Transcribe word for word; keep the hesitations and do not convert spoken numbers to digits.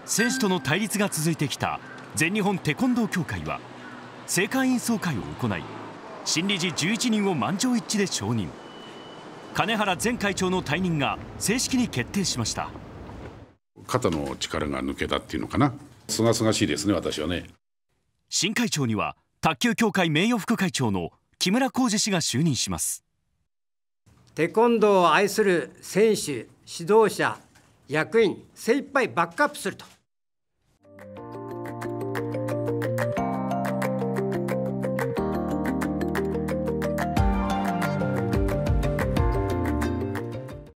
選手との対立が続いてきた全日本テコンドー協会は正会員総会を行い、新理事じゅういちにんを満場一致で承認。金原前会長の退任が正式に決定しました。 肩の力が抜けたっていうのかな。すがすがしいですね、私はね。 新会長には卓球協会名誉副会長の木村浩二氏が就任します。 テコンドーを愛する選手、指導者、役員、精一杯バックアップすると。